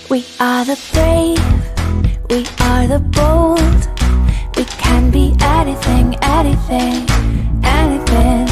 We are the brave, we are the bold. We can be anything, anything, anything.